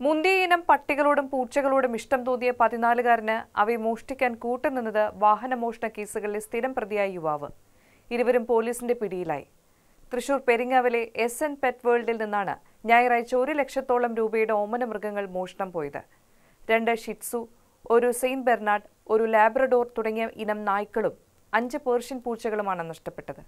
മുന്തിയ ഇനം പട്ടികളോടും പൂച്ചകളോടും ഇഷ്ടം തോന്നിയ 14-കാരന് അവയെ മോഷ്ടിക്കാൻ കൂട്ടുനിന്നത് വാഹനമോഷണ കേസുകളിലെ സ്ഥിരം പ്രതിയായ യുവാവ്. ഇരുവരും പോലീസിന്റെ പിടിയിലായി. തൃശൂർ പെരിങ്ങാവിലെ SN പെറ്റ് വേൾഡിൽ നിന്നാണ് ഞായറാഴ്ച 1 ലക്ഷത്തോളം രൂപയുടെ ഓമന മൃഗങ്ങൾ മോഷണം പോയത്. 2 ഷിറ്റ്സു, ഒരു സെയിന്റ് ബെർണാർഡ്, ഒരു ലാബ്രഡോർ തുടങ്ങിയ ഇനം നായ്ക്കളും 5 പേർഷ്യൻ പൂച്ചകളുമാണ് നഷ്ടപ്പെട്ടത്.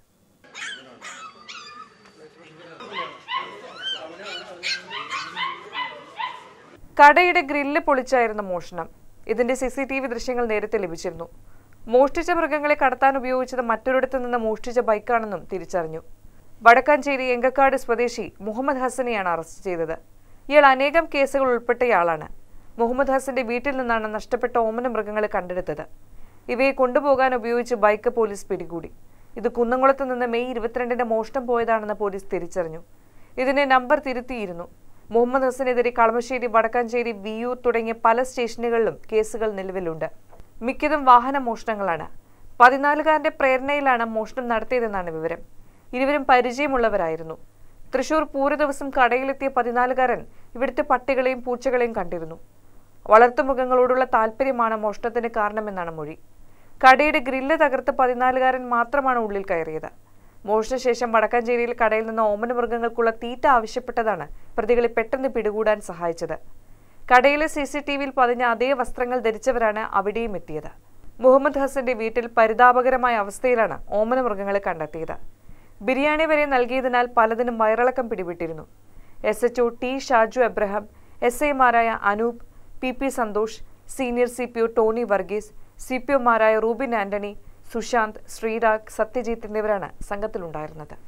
കടയുടെ ഗ്രില്ല് പൊളിച്ചായിരുന്നു മോഷണം. ഇതിന്റെ CCTV ദൃശ്യങ്ങൾ നേരത്തെ ലഭിച്ചിരുന്നു. മോഷ്ടിച്ച മൃഗങ്ങളെ കടത്താൻ ഉപയോഗിച്ചത് മറ്റൊരിടത്തു നിന്ന് മോഷ്ടിച്ച ബൈക്കാണെന്നും തിരിച്ചറിഞ്ഞു. വടക്കാഞ്ചേരി എങ്കക്കാട് സ്വദേശി മുഹമ്മദ് ഹസനെയാണ് അറസ്റ്റ് ചെയ്തത്. ഇയാൾ അനേകം കേസുകൾ ഉൾപ്പെട്ടയാളാണ്. മുഹമ്മദ് ഹസന്റെ വീട്ടിൽ നിന്നാണ് നഷ്ടപ്പെട്ട ഓമന മൃഗങ്ങളെ കണ്ടെടുത്തത്. ഇവയെ കൊണ്ടുപോകാൻ ഉപയോഗിച്ച് ബൈക്ക് പോലീസ് പിടികൂടി. ഇത് കുന്നംകുളത്ത് നിന്ന് മെയ് 22-ന് മോഷണം പോയതാണെന്ന് പോലീസ് തിരിച്ചറിഞ്ഞു. ഇതിന്റെ നമ്പർ തിരുത്തിയിരുന്നു. മുഹമ്മദ് ഹസനെതിരെ കളമശ്ശേരി, വടക്കാഞ്ചേരി, വിയൂർ തുടങ്ങിയ പല സ്റ്റേഷനുകളിലും കേസുകൾ നിലവിലുണ്ട്. മിക്കതും വാഹന മോഷണങ്ങളാണ്. 14-കാരന്റെ പ്രേരണയിലാണ് മോഷണം നടത്തിയതെന്നാണ് വിവരം. ഇരുവരും പരിചയമുള്ളവരായിരുന്നു. തൃശൂർ പൂര ദിവസം കടയിലെത്തിയ 14-കാരൻ ഇവിടുത്തെ പട്ടികളെയും പൂച്ചകളെയും കണ്ടിരുന്നു. വളർത്തുമൃഗങ്ങളോടുള്ള താല്പര്യമാണ് മോഷണത്തിന് കാരണമെന്നാണ് മൊഴി. കടയുടെ ഗ്രില്ല് തകർത്ത് 14-കാരൻ മാത്രമാണ് ഉള്ളിൽ കയറിയത്. മോഷണശേഷം വടക്കാഞ്ചേരിയിൽ കടയിൽ നിന്ന് ഓമന മൃഗങ്ങൾക്കുള്ള തീറ്റ ആവശ്യപ്പെട്ടതാണ് പ്രതികളെ പെട്ടെന്ന് പിടികൂടാൻ സഹായിച്ചത്. കടയിലെ CCTVയിൽ പതിഞ്ഞ അതേ വസ്ത്രങ്ങൾ ധരിച്ചവരാണ് അവിടെയും എത്തിയത്. മുഹമ്മദ് ഹസന്റെ വീട്ടിൽ പരിതാപകരമായ അവസ്ഥയിലാണ് ഓമന മൃഗങ്ങളെ കണ്ടെത്തിയത്. ബിരിയാണി വരെ നൽകിയതിനാൽ പലതിനും വയറിളക്കം പിടിപെട്ടിരുന്നു. SHO T ഷാജു എബ്രഹാം, SIമാരായ Anoop, PP Santhosh, senior CPO Tony Varghese, CPOമാരായ റൂബിൻ ആന്റണി, സുശാന്ത്, ശ്രീരാഗ്, സത്യജിത്ത് എന്നിവരാണ് സംഘത്തിലുണ്ടായിരുന്നത്.